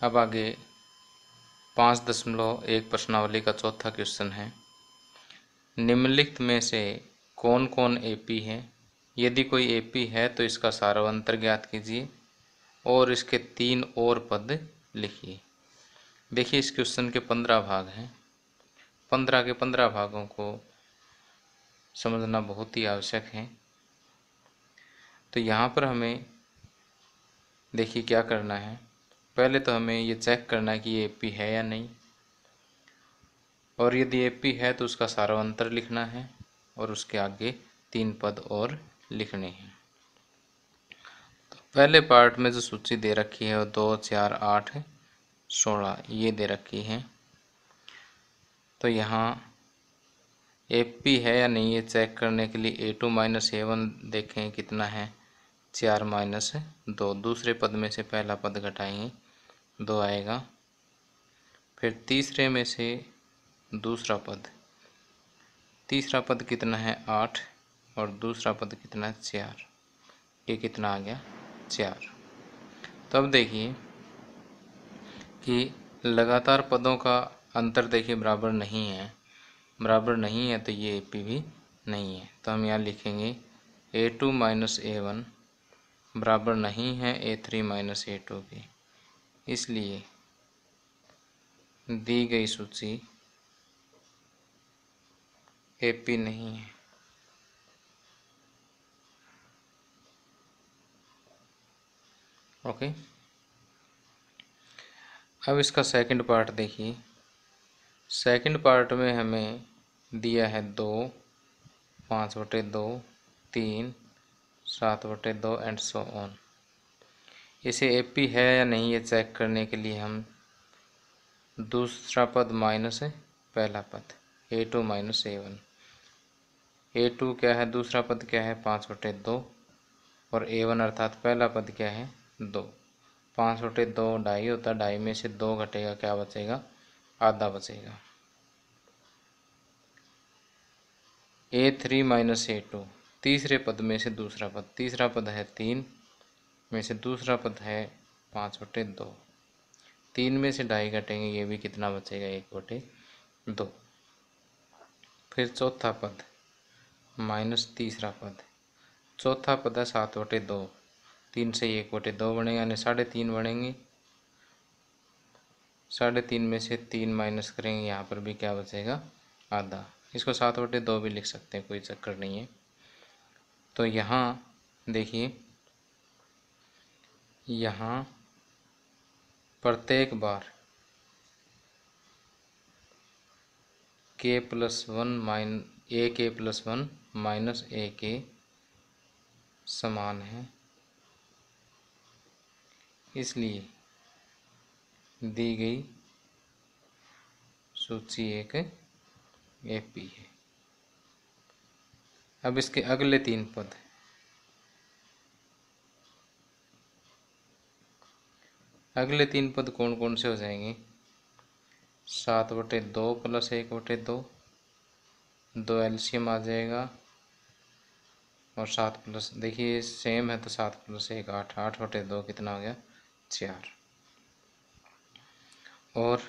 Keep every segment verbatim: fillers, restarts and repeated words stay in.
अब आगे पाँच दशमलव एक प्रश्नावली का चौथा क्वेश्चन है, निम्नलिखित में से कौन कौन एपी है? यदि कोई एपी है तो इसका सारांतर ज्ञात कीजिए और इसके तीन और पद लिखिए। देखिए इस क्वेश्चन के पंद्रह भाग हैं, पंद्रह के पंद्रह भागों को समझना बहुत ही आवश्यक है। तो यहाँ पर हमें देखिए क्या करना है, पहले तो हमें ये चेक करना है कि ये एपी है या नहीं, और यदि एपी है तो उसका सारांतर लिखना है और उसके आगे तीन पद और लिखने हैं। तो पहले पार्ट में जो सूची दे रखी है वो दो चार आठ सोलह ये दे रखी है। तो यहाँ एपी है या नहीं ये चेक करने के लिए A two minus A one देखें कितना है, चार माइनस दो। दूसरे पद में से पहला पद घटाएंगे, दो आएगा। फिर तीसरे में से दूसरा पद, तीसरा पद कितना है, आठ, और दूसरा पद कितना है, चार। ये कितना आ गया, चार। तो अब देखिए कि लगातार पदों का अंतर देखिए बराबर नहीं है, बराबर नहीं है तो ये एपी भी नहीं है। तो हम यहाँ लिखेंगे A two minus A one बराबर नहीं है A three minus A two के, इसलिए दी गई सूची एपी नहीं है। ओके, अब इसका सेकंड पार्ट देखिए। सेकंड पार्ट में हमें दिया है दो, पाँच बटे दो, तीन, सात बटे दो एंड सो ऑन। इसे एपी है या नहीं ये चेक करने के लिए हम दूसरा पद माइनस पहला पद, A two minus A one. A two क्या है, दूसरा पद क्या है, पाँच बटे दो, और ए वन अर्थात पहला पद क्या है, दो। पाँच बटे दो ढाई होता, ढाई में से दो घटेगा, क्या बचेगा, आधा बचेगा। A three minus A two, तीसरे पद में से दूसरा पद, तीसरा पद है तीन में से दूसरा पद है पाँच बटे दो। तीन में से ढाई घटेंगे, ये भी कितना बचेगा, एक बटे दो। फिर चौथा पद माइनस तीसरा पद, चौथा पद है सात बटे दो, तीन से एक बटे दो बनेगा, यानी साढ़े तीन बनेंगे। साढ़े तीन में से तीन माइनस करेंगे, यहाँ पर भी क्या बचेगा, आधा। इसको सात बटे दो भी लिख सकते हैं, कोई चक्कर नहीं है। तो यहाँ देखिए, यहाँ प्रत्येक बार के प्लस वन माइन ए के प्लस वन माइनस ए के समान है, इसलिए दी गई सूची एक एपी है। अब इसके अगले तीन पद, अगले तीन पद कौन कौन से हो जाएंगे, सात बटे दो प्लस एक बटे दो, दो एलसीएम आ जाएगा, और सात प्लस, देखिए सेम है तो सात प्लस एक आठ, आठ बटे दो कितना हो गया, चार। और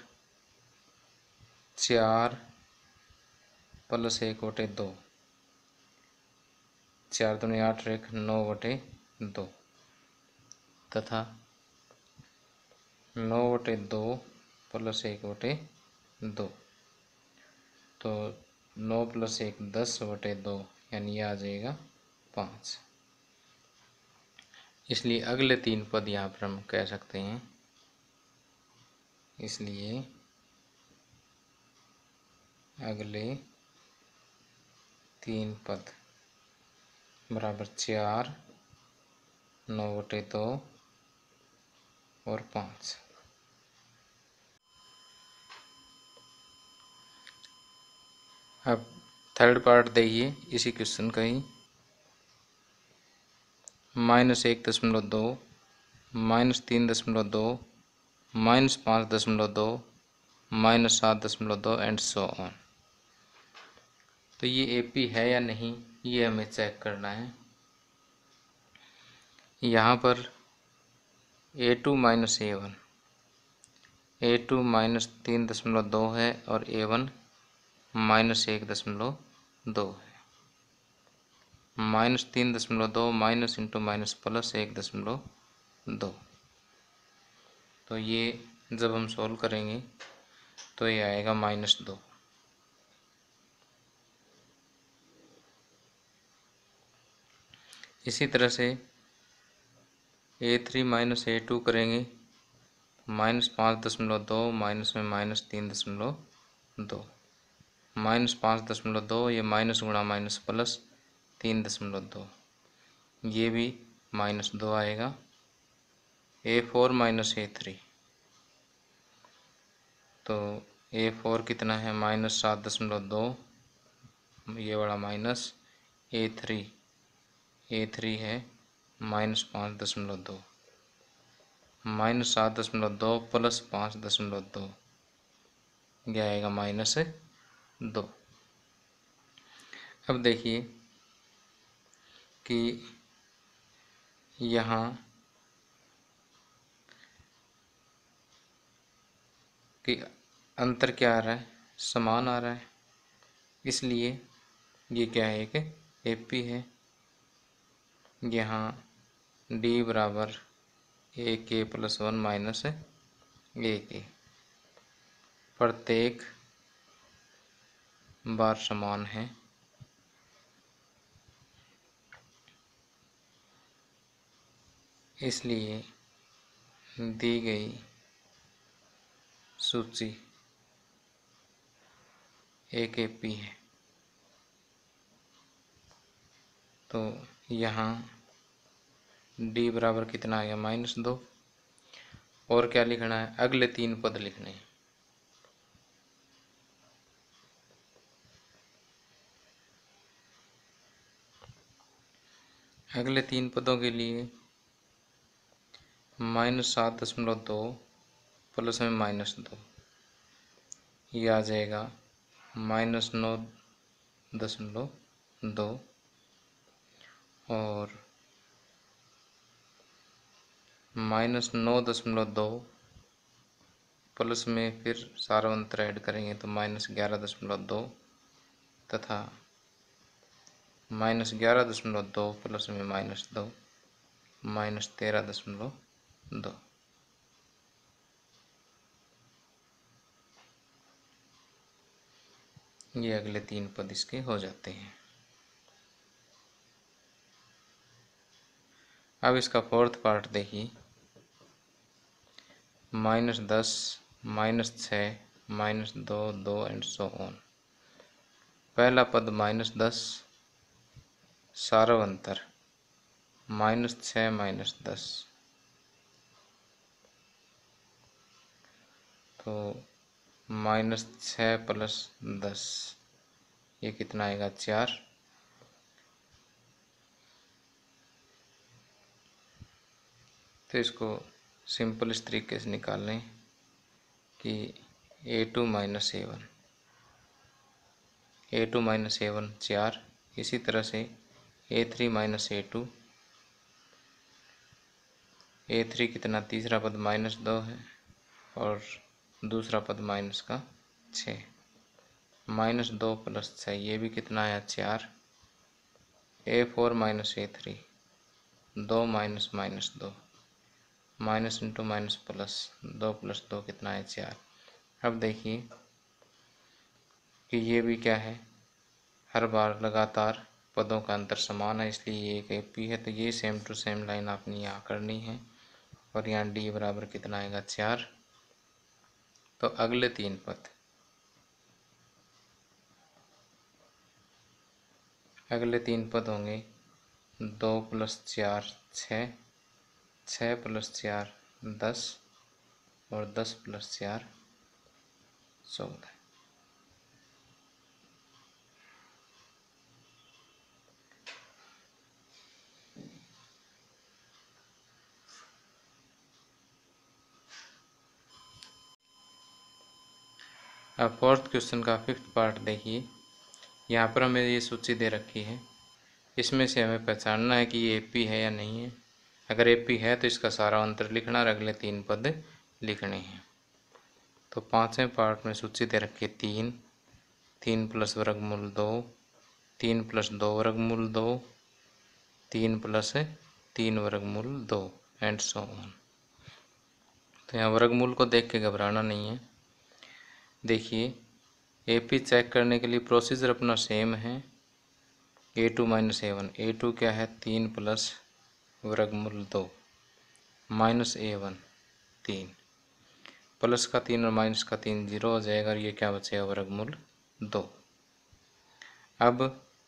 चार प्लस एक बटे दो, चार दूनी आठ, एक नौ बटे दो, तथा नौ बटे दो प्लस एक बटे दो, तो नौ प्लस एक दस बटे दो, यानी यह आ जाएगा पाँच। इसलिए अगले तीन पद यहाँ पर हम कह सकते हैं, इसलिए अगले तीन पद बराबर चार, नौ बटे दो और पाँच। अब थर्ड पार्ट देखिए इसी क्वेश्चन का ही, माइनस एक दशमलव दो, माइनस तीन दशमलव दो, माइनस पाँच दशमलव दो, माइनस सात दशमलव दो एंड सो ऑन। तो ये एपी है या नहीं ये हमें चेक करना है। यहाँ पर A two minus A one A two minus तीन दशमलव दो है और ए वन माइनस एक दशमलव दो है। माइनस तीन दशमलव दो माइनस इंटू माइनस प्लस एक दशमलव दो। तो ये जब हम सॉल्व करेंगे तो ये आएगा माइनस दो। इसी तरह से A three minus A two करेंगे, माइनस पाँच दशमलव दो माइनस में माइनस तीन दशमलव दो, माइनस पाँच दशमलव दो, ये माइनस गुणा माइनस प्लस तीन दशमलव दो, ये भी माइनस दो आएगा। A four minus A three, तो ए फोर कितना है माइनस सात दशमलव दो, ये बड़ा minus, A three A three है माइनस पाँच दशमलव दो, माइनस सात दशमलव दो प्लस पाँच दशमलव दो, यह आएगा माइनस दो। अब देखिए कि यहाँ कि अंतर क्या आ रहा है, समान आ रहा है, इसलिए ये क्या है, एक एपी है। यहाँ डी बराबर ए के प्लस वन माइनस ए के, प्रत्येक बार समान है, इसलिए दी गई सूची एक एपी है। तो यहाँ डी बराबर कितना आ गया माइनस दो। और क्या लिखना है, अगले तीन पद लिखने हैं। अगले तीन पदों के लिए माइनस सात दशमलव दो प्लस में माइनस दो, ये आ जाएगा माइनस नौ दशमलव दो, और माइनस नौ दशमलव दो प्लस में फिर सारा अंतर ऐड करेंगे तो माइनस ग्यारह दशमलव दो, तथा माइनस ग्यारह दशमलव दो प्लस में माइनस दो, माइनस तेरह दशमलव दो। ये अगले तीन पद इसके हो जाते हैं। अब इसका फोर्थ पार्ट देखिए, माइनस दस माइनस छः माइनस दो दो एंड सो ऑन। पहला पद माइनस दस, सारा अंतर माइनस छः माइनस दस, तो माइनस छः प्लस दस, ये कितना आएगा चार। तो इसको सिंपल इस तरीके से निकाल लें कि A two minus A one, A two minus A one चार। इसी तरह से A three minus A two, A three कितना, तीसरा पद माइनस दो है और दूसरा पद माइनस का छः, माइनस दो प्लस छः, ये भी कितना आया चार। A four minus A three, दो माइनस माइनस दो, माइनस इंटू माइनस प्लस, दो प्लस दो कितना है चार। अब देखिए कि ये भी क्या है, हर बार लगातार पदों का अंतर समान है, इसलिए ये एक एपी है। तो ये सेम टू सेम लाइन आपने यहाँ करनी है, और यहाँ डी बराबर कितना आएगा चार। तो अगले तीन पद, अगले तीन पद होंगे दो प्लस चार छः, छः प्लस चार दस, और दस प्लस चार चौदह। अब फोर्थ क्वेश्चन का फिफ्थ पार्ट देखिए, यहाँ पर हमें ये सूची दे रखी है, इसमें से हमें पहचानना है कि ये एपी है या नहीं है। अगर एपी है तो इसका सारा अंतर लिखना और अगले तीन पद लिखने हैं। तो पाँचवें पार्ट में सूची दे रखी है तीन, तीन प्लस वर्गमूल दो, तीन प्लस दो वर्गमूल दो, तीन प्लस तीन वर्गमूल दो एंड सो ऑन। तो यहाँ वर्गमूल को देख के घबराना नहीं है। देखिए ए पी चेक करने के लिए प्रोसीजर अपना सेम है, A two minus A one. A two क्या है, तीन प्लस वर्गमूल दो माइनस ए वन तीन, प्लस का तीन और माइनस का तीन जीरो हो जाएगा और ये क्या बचेगा, वर्गमूल दो। अब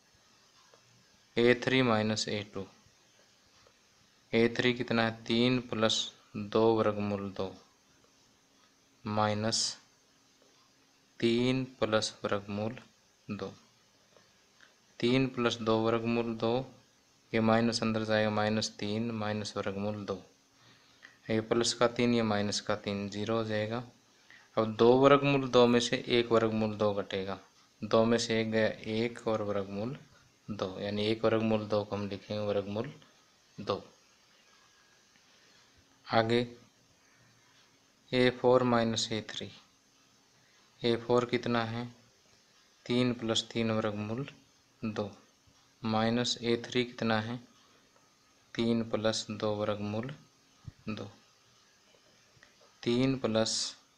A three minus A two, A three कितना है, तीन प्लस दो वर्गमूल दो माइनस तीन प्लस वर्गमूल दो, तीन प्लस दो वर्गमूल दो, ये माइनस अंदर जाएगा, माइनस तीन माइनस वर्गमूल दो, ये प्लस का तीन ये माइनस का तीन जीरो हो जाएगा। अब दो वर्गमूल दो में से एक वर्गमूल दो घटेगा, दो में से एक गया एक और वर्गमूल दो, यानी एक वर्गमूल दो को हम लिखेंगे वर्गमूल दो। आगे A four minus A three, A four कितना है, तीन प्लस तीन वर्गमूल दो माइनस ए थ्री कितना है, तीन प्लस दो वर्गमूल दो, तीन प्लस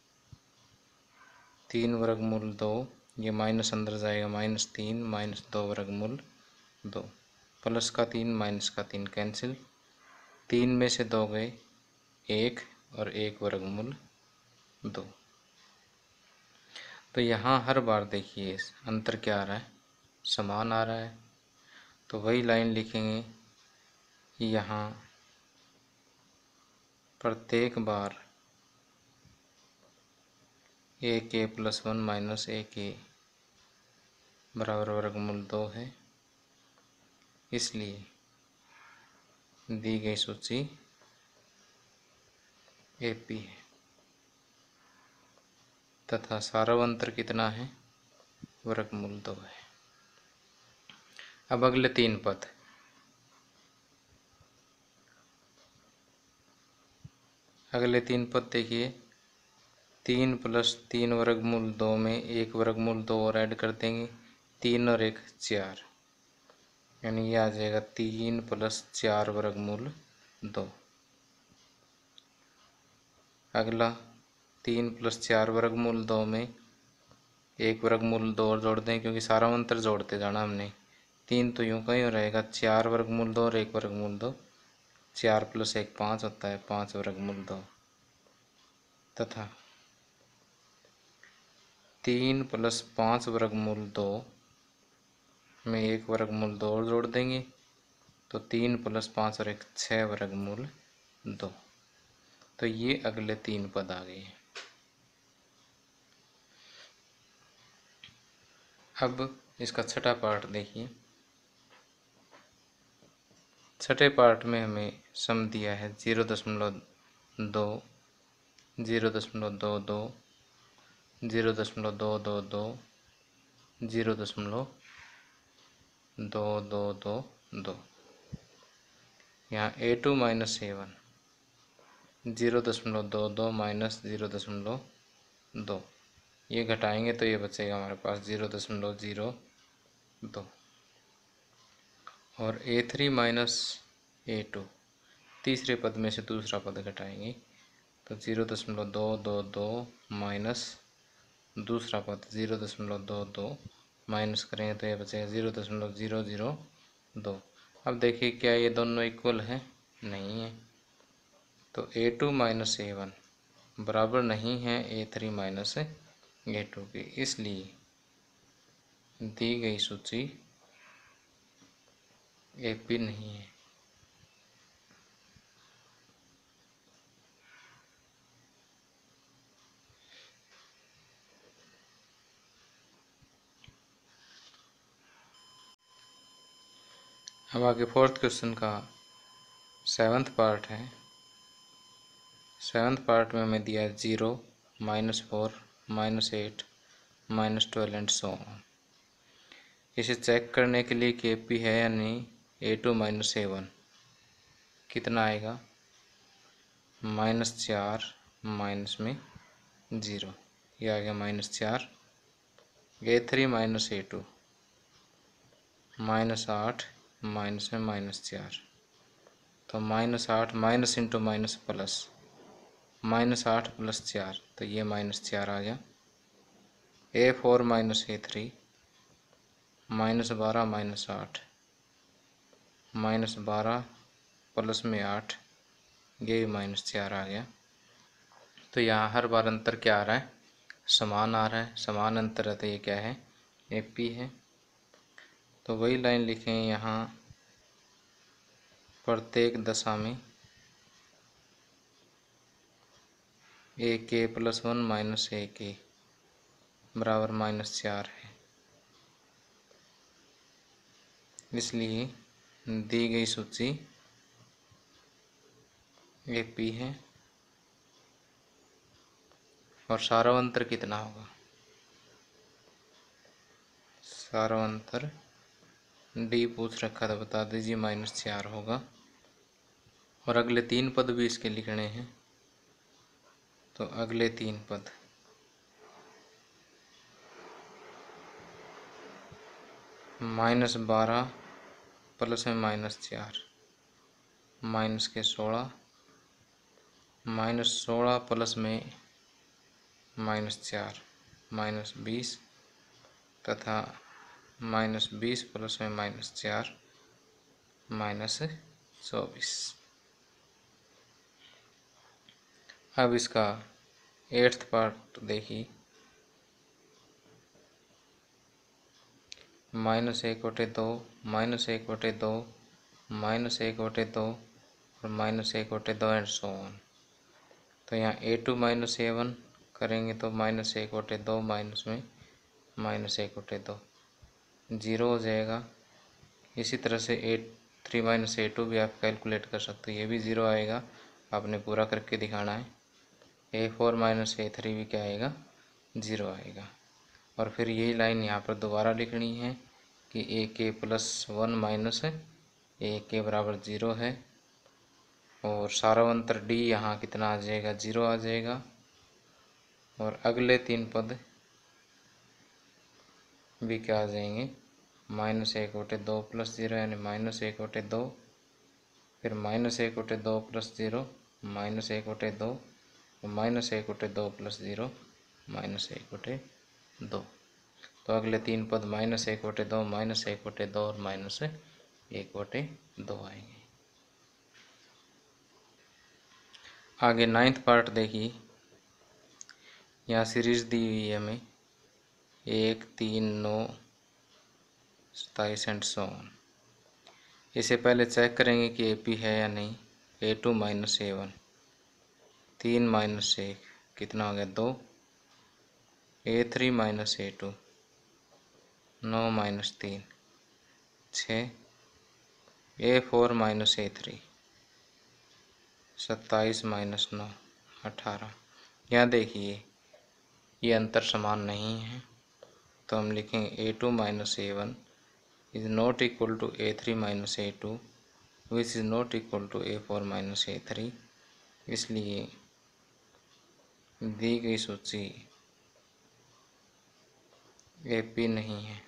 तीन वर्गमूल दो, ये माइनस अंदर जाएगा, माइनस तीन माइनस दो वर्गमूल दो, प्लस का तीन माइनस का तीन कैंसिल, तीन में से दो गए एक और एक वर्गमूल दो। तो यहाँ हर बार देखिए अंतर क्या आ रहा है, समान आ रहा है। तो वही लाइन लिखेंगे, यहाँ प्रत्येक बार ए के प्लस वन माइनस ए के बराबर वर्गमूल दो है, इसलिए दी गई सूची ए पी है तथा सारावंतर कितना है, वर्गमूल दो है। अब अगले तीन पद, अगले तीन पद देखिए, तीन प्लस तीन वर्गमूल दो में एक वर्गमूल दो और ऐड कर देंगे, तीन और एक चार, यानी ये आ जाएगा तीन प्लस चार वर्गमूल दो। अगला तीन प्लस चार वर्गमूल दो में एक वर्गमूल दो और जोड़ दें, क्योंकि सारा अंतर जोड़ते जाना हमने। तीन तो यूँ कहीं रहेगा, चार वर्गमूल दो और एक वर्गमूल दो, चार प्लस एक पाँच होता है, पाँच वर्गमूल दो, तथा तीन प्लस पाँच वर्गमूल दो में एक वर्गमूल दो और जोड़ देंगे, तो तीन प्लस पाँच और एक छः वर्गमूल दो। तो ये अगले तीन पद आ गए। अब इसका छठा पार्ट देखिए, छठे पार्ट में हमें सम दिया है जीरो दशमलव दो, जीरो दशमलव दो दो, जीरो दशमलव दो दो दो, जीरो दशमलव दो दो दो दो। यहाँ A two minus A one, zero दशमलव दो दो माइनस जीरो दशमलव दो, ये घटाएंगे तो ये बचेगा हमारे पास जीरो दशमलव जीरो दो। और A three minus A two, तीसरे पद में से दूसरा पद घटाएंगे तो जीरो दशमलव दो दो दो माइनस दूसरा पद जीरो दशमलव दो दो माइनस करेंगे तो ये बचेगा जीरो दशमलव जीरो जीरो दो। अब देखिए क्या ये दोनों इक्वल हैं, नहीं है, तो A two minus A one बराबर नहीं है A three minus A two की, इसलिए दी गई सूची ए पी नहीं है। अब आगे फोर्थ क्वेश्चन का सेवन्थ पार्ट है। सेवन्थ पार्ट में हमें दिया है zero minus four minus eight minus twelve and so on. इसे चेक करने के लिए कि ए पी है या नहीं, A two minus A one कितना आएगा, माइनस चार माइनस में ज़ीरो, ये आ गया माइनस चार। A three minus A two, minus आठ, माइनस में माइनस चार, तो माइनस आठ minus into minus plus, minus आठ प्लस चार, तो ये माइनस चार आ गया। A four minus A three, minus बारह माइनस आठ, माइनस बारह प्लस में आठ, ये भी माइनस चार आ गया। तो यहाँ हर बार अंतर क्या आ रहा है? समान आ रहा है। समान अंतर है तो ये क्या है? ए पी है। तो वही लाइन लिखें यहाँ, प्रत्येक दशा में ए के प्लस वन माइनस ए के बराबर माइनस चार है। इसलिए दी गई सूची ए पी है। और सारावंतर कितना होगा? सारावंतर डी पूछ रखा था, बता दीजिए, माइनस चार होगा। और अगले तीन पद भी इसके लिखने हैं। तो अगले तीन पद माइनस बारह प्लस में माइनस चार, माइनस के सोलह, माइनस सोलह प्लस में माइनस चार, माइनस बीस, तथा माइनस बीस प्लस में माइनस चार, माइनस चौबीस। अब इसका एट्थ पार्ट देखिए। माइनस एक बटे दो, माइनस एक बटे दो, माइनस एक बटे दो और माइनस एक बटे दो एंड सो ऑन। तो यहाँ A two minus A one करेंगे तो माइनस एक बटे दो माइनस में माइनस एक बटे दो जीरो हो जाएगा। इसी तरह से A three minus A two भी आप कैलकुलेट कर सकते हो, ये भी ज़ीरो आएगा। आपने पूरा करके दिखाना है। A four minus A three भी क्या आएगा? ज़ीरो आएगा। और फिर यही लाइन यहाँ पर दोबारा लिखनी है कि ए के प्लस वन माइनस ए के बराबर ज़ीरो है। और सारावंतर डी यहाँ कितना आ जाएगा? ज़ीरो आ जाएगा। और अगले तीन पद भी क्या आ जाएंगे? माइनस एक बटे दो प्लस ज़ीरो यानी माइनस एक बटे दो, फिर माइनस एक बटे दो प्लस ज़ीरो, माइनस एक बटे दो, माइनस एक बटे दो प्लस ज़ीरो, माइनस एक बटे दो। तो अगले तीन पद माइनस एक बटे दो, माइनस एक बटे दो और माइनस एक बटे दो आएंगे। आगे नाइन्थ पार्ट देखिए। यहाँ सीरीज दी हुई है हमें एक, तीन, नौ, सताईस एंड सो ऑन। इसे पहले चेक करेंगे कि ए पी है या नहीं। A two minus A one, तीन माइनस एक कितना हो गया? दो। A three minus A two, नौ माइनस तीन, छः। A four minus A three, सत्ताईस माइनस नौ, अठारह। यहाँ देखिए ये अंतर समान नहीं है, तो हम लिखेंगे A two minus A one is not equal to A three minus A two which is not equal to A four minus A three. इसलिए दी गई सूची ए पी नहीं है।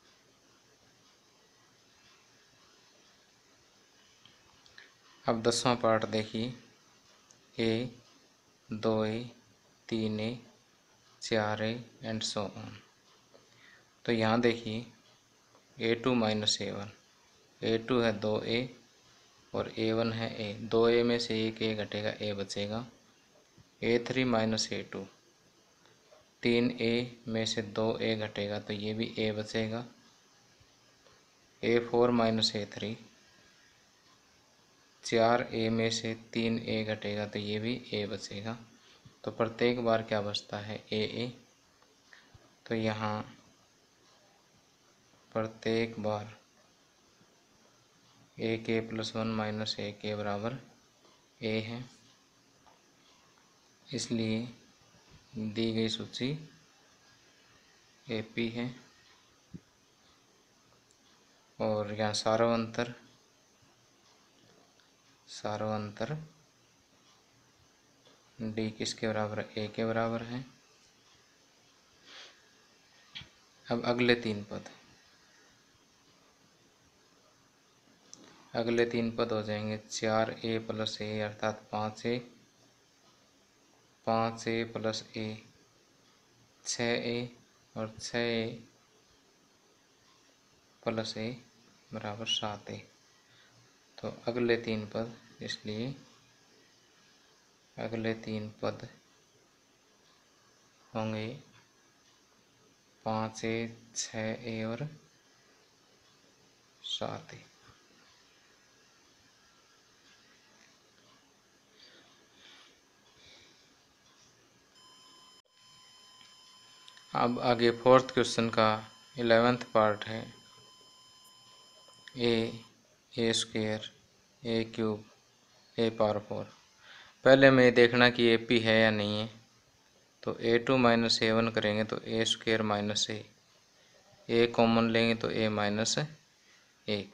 अब दसवां पार्ट देखिए। ए, दो ए, तीन ए, चार ए एंड सो ऑन। तो यहाँ देखिए A two minus A one, A two है दो ए और ए वन है ए। दो ए में से एक ए घटेगा, ए बचेगा। A three minus A two, तीन ए में से दो ए घटेगा तो ये भी ए बचेगा। A four minus A three, चार ए में से तीन ए घटेगा तो ये भी ए बचेगा। तो प्रत्येक बार क्या बचता है? ए ए। तो यहाँ प्रत्येक बार ए के प्लस वन माइनस ए के बराबर ए है। इसलिए दी गई सूची ए पी है। और यहाँ सारावंतर सारावंतर डी किसके बराबर? ए के बराबर है। अब अगले तीन पद अगले तीन पद हो जाएंगे चार ए प्लस ए अर्थात पाँच ए, पाँच ए प्लस ए छः ए और छः ए प्लस ए बराबर सात ए। तो अगले तीन पद, इसलिए अगले तीन पद होंगे पाँच ए, छः ए और सात ए। अब आगे फोर्थ क्वेश्चन का इलेवेंथ पार्ट है। A A square A cube A power four. पहले हमें ये देखना कि ए पी है या नहीं है। तो A two minus A one करेंगे तो A square minus A, A common लेंगे तो ए माइनस एक,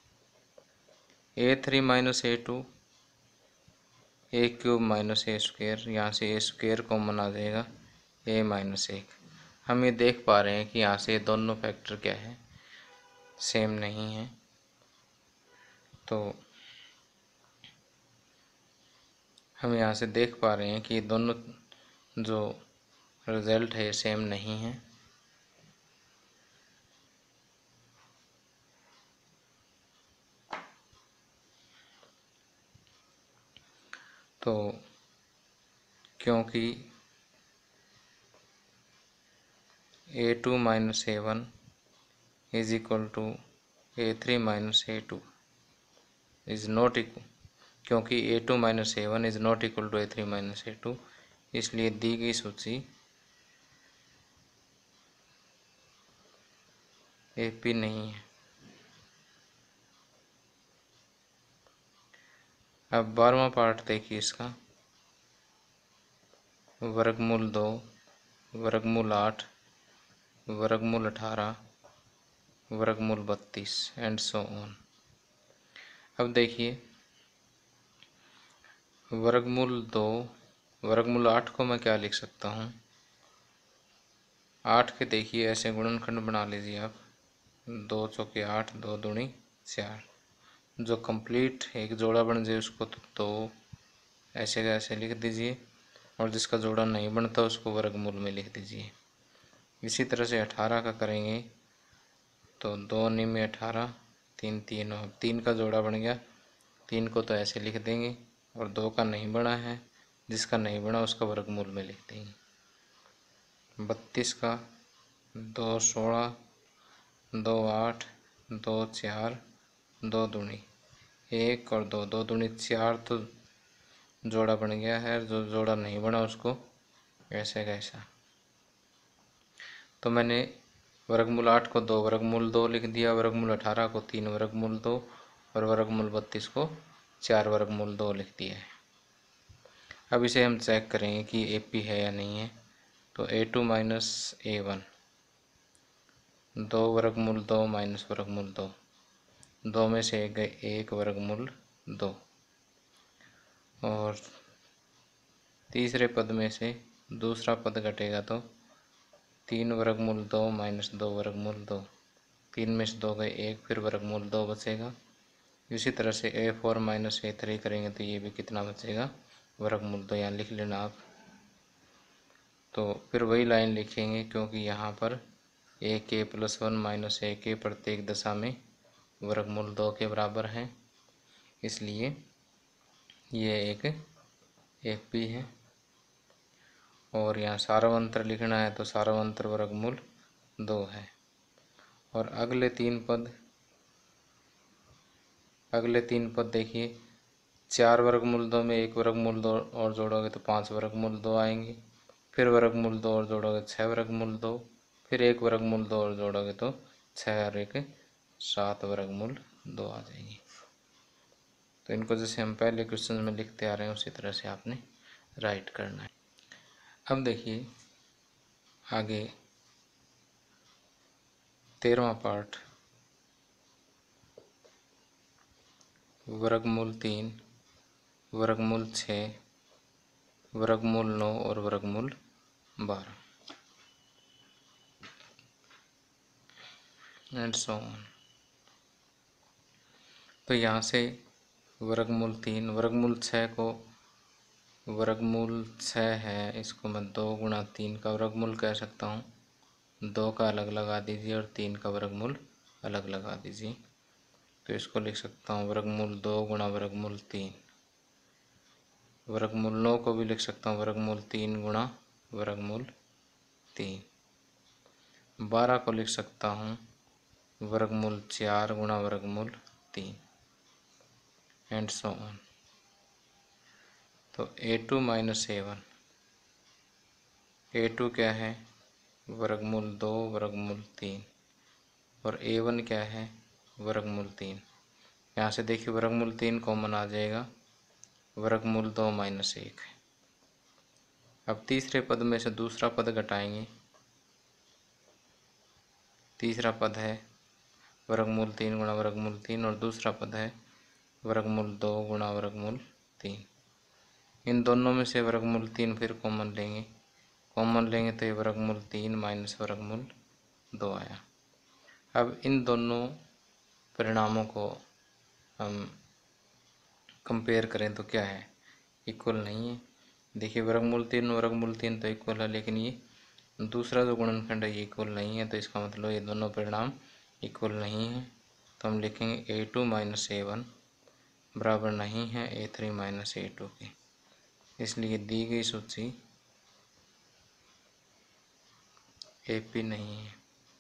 A three minus A two, A cube minus A square, यहाँ से ए स्क्वेयर कॉमन आ जाएगा ए माइनस एक। हम ये देख पा रहे हैं कि यहाँ से दोनों फैक्टर क्या है, सेम नहीं है। तो हम यहाँ से देख पा रहे हैं कि दोनों जो रिजल्ट है सेम नहीं है। तो क्योंकि A two minus A one is equal to A three minus A two is not equal, क्योंकि A two minus A one is not equal to A three minus A two, इसलिए दी गई सूची A P नहीं है। अब बारहवां part देखिए इसका। वर्गमूल दो, वर्गमूल आठ, वर्गमूल अठारह, वर्गमूल बत्तीस एंड सो ऑन। अब देखिए वर्गमूल दो, वर्गमूल आठ को मैं क्या लिख सकता हूँ, आठ के देखिए ऐसे गुणनखंड बना लीजिए आप, दो चौके आठ, दो दूनी चार, जो कंप्लीट एक जोड़ा बन जाए उसको तो दो ऐसे का ऐसे लिख दीजिए, और जिसका जोड़ा नहीं बनता उसको वर्गमूल में लिख दीजिए। इसी तरह से अठारह का करेंगे तो दो निम्न अठारह, तीन तीन, और तीन का जोड़ा बन गया, तीन को तो ऐसे लिख देंगे, और दो का नहीं बना है, जिसका नहीं बना उसका वर्गमूल में लिख देंगे। बत्तीस का दो सोलह, दो आठ, दो चार, दो दूनी एक और दो, दो दूनी चार तो जोड़ा बन गया है, जो जोड़ा नहीं बना उसको ऐसे कैसा। तो मैंने वर्गमूल आठ को दो वर्गमूल दो लिख दिया, वर्गमूल अठारह को तीन वर्गमूल दो, और वर्गमूल बत्तीस को चार वर्गमूल दो लिख दिया है। अब इसे हम चेक करेंगे कि ए पी है या नहीं है। तो A two minus A one, दो वर्गमूल दो माइनस वर्गमूल दो, दो में से गए एक वर्गमूल दो, और तीसरे पद में से दूसरा पद घटेगा तो तीन वर्गमूल दो माइनस दो वर्गमूल दो, तीन में से दो गए एक, फिर वर्गमूल दो बचेगा। इसी तरह से A four minus A three करेंगे तो ये भी कितना बचेगा, वर्गमूल दो, यहाँ लिख लेना आप। तो फिर वही लाइन लिखेंगे, क्योंकि यहाँ पर ए के प्लस वन माइनस ए के प्रत्येक दशा में वर्गमूल दो के बराबर है, इसलिए ये एक एक पी है। और यहाँ सार्वंतर लिखना है तो सार्वंतर वर्गमूल दो है। और अगले तीन पद अगले तीन पद देखिए, चार वर्गमूल दो में एक वर्गमूल दो और जोड़ोगे तो पाँच वर्गमूल दो आएंगे, फिर वर्गमूल दो और जोड़ोगे छः वर्गमूल दो, फिर एक वर्गमूल दो और जोड़ोगे तो छः और एक सात वर्गमूल दो आ जाएंगे। तो इनको जैसे हम पहले क्वेश्चन में लिखते आ रहे हैं उसी तरह से आपने राइट करना है। अब देखिए आगे तेरहवां पार्ट, वर्गमूल तीन, वर्गमूल छः, वर्गमूल नौ और वर्गमूल बारह। And so on. तो यहाँ से वर्गमूल तीन, वर्गमूल छः को, वर्गमूल छः है, इसको मैं दो गुणा तीन का वर्गमूल कह सकता हूँ। दो का अलग लगा दीजिए और तीन का वर्गमूल अलग लगा दीजिए। तो इसको लिख सकता हूँ वर्गमूल दो गुणा वर्गमूल तीन। वर्गमूल नौ को भी लिख सकता हूँ वर्गमूल तीन गुणा वर्गमूल तीन। बारह को लिख सकता हूँ वर्गमूल चार गुणा वर्गमूल तीन, एंड सो ऑन। तो A two minus A one, A two क्या है वर्गमूल दो वर्गमूल तीन, और ए वन क्या है वर्गमूल तीन। यहाँ से देखिए वर्गमूल तीन कॉमन आ जाएगा, वर्गमूल दो माइनस एक है। अब तीसरे पद में से दूसरा पद घटाएंगे। तीसरा पद है वर्गमूल तीन गुणा वर्गमूल तीन और दूसरा पद है वर्गमूल दो गुणा वर्गमूल तीन। इन दोनों में से वर्गमूल तीन फिर कॉमन लेंगे, कॉमन लेंगे तो ये वर्गमूल तीन माइनस वर्गमूल दो आया। अब इन दोनों परिणामों को हम कंपेयर करें तो क्या है, इक्वल नहीं है। देखिए वर्गमूल तीन वर्गमूल तीन तो इक्वल है, लेकिन ये दूसरा जो गुणनखंड है ये इक्वल नहीं है, तो इसका मतलब ये दोनों परिणाम इक्वल नहीं है। तो हम लिखेंगे A two minus A one बराबर नहीं है A three minus A two के। इसलिए दी गई सूची ए पी नहीं है।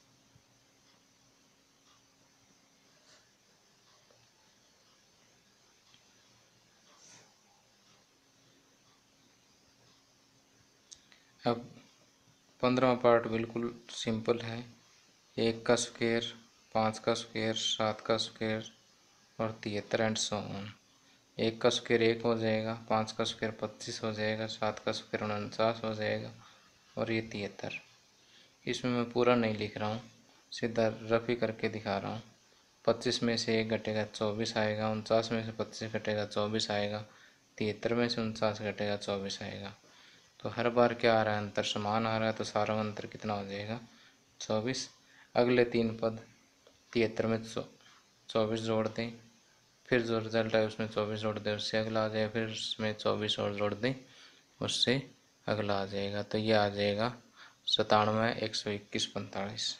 अब पंद्रहवां पार्ट बिल्कुल सिंपल है। एक का स्क्वायर, पाँच का स्क्वायर, सात का स्क्वायर और तिहत्तर एंड सो ऑन। एक का स्क्वायर एक हो जाएगा, पाँच का स्क्वायर पच्चीस हो जाएगा, सात का स्क्वायर उनचास हो जाएगा और ये तिहत्तर। इसमें मैं पूरा नहीं लिख रहा हूँ, सीधा रफी करके दिखा रहा हूँ। पच्चीस में से एक घटेगा चौबीस आएगा, उनचास में से पच्चीस घटेगा चौबीस आएगा, तिहत्तर में से उनचास घटेगा चौबीस आएगा। तो हर बार क्या आ रहा है, अंतर समान आ रहा है, तो सारा अंतर कितना हो जाएगा चौबीस। अगले तीन पद तिहत्तर में चौबीस जोड़ दें, फिर जो रिजल्ट है उसमें चौबीस जोड़ दें, उससे अगला आ जाएगा, फिर उसमें चौबीस और जोड़ दें, उससे अगला आ जाएगा। तो ये आ जाएगा सतानवे एक सौ इक्कीस पैंतालीस।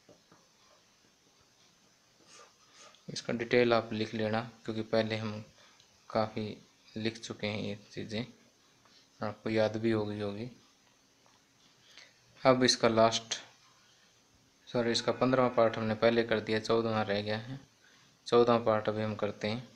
इसका डिटेल आप लिख लेना, क्योंकि पहले हम काफ़ी लिख चुके हैं ये चीज़ें, आपको याद भी होगी होगी अब इसका लास्ट सॉरी इसका पंद्रहवां पार्ट हमने पहले कर दिया, चौदहवां रह गया है। चौदहवां पार्ट अभी हम करते हैं।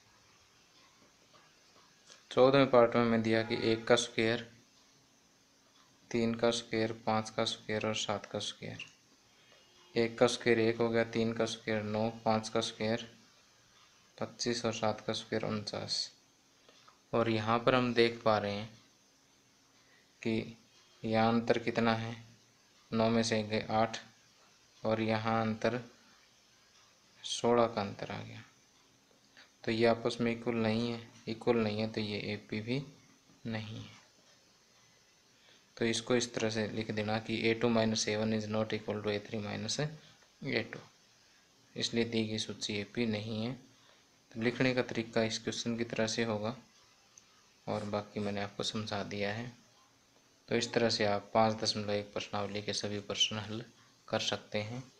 चौदहवें पार्ट में मैं दिया कि एक का स्क्वायर, तीन का स्क्वायर, पाँच का स्क्वायर और सात का स्क्वायर। एक का स्क्वायर एक हो गया, तीन का स्क्वायर नौ, पाँच का स्क्वायर पच्चीस और सात का स्क्वायर उनचास। और यहाँ पर हम देख पा रहे हैं कि यहाँ अंतर कितना है, नौ में से गए आठ और यहाँ अंतर सोलह का अंतर आ गया। तो ये आपस में इक्वल नहीं है, इक्वल नहीं है तो ये ए पी भी नहीं है। तो इसको इस तरह से लिख देना कि A two minus A one is not equal to A three minus A two, इसलिए दी गई सूची ए पी नहीं है। तो लिखने का तरीका इस क्वेश्चन की तरह से होगा और बाकी मैंने आपको समझा दिया है। तो इस तरह से आप पाँच दशमलव एक प्रश्नावली के सभी प्रश्न हल कर सकते हैं।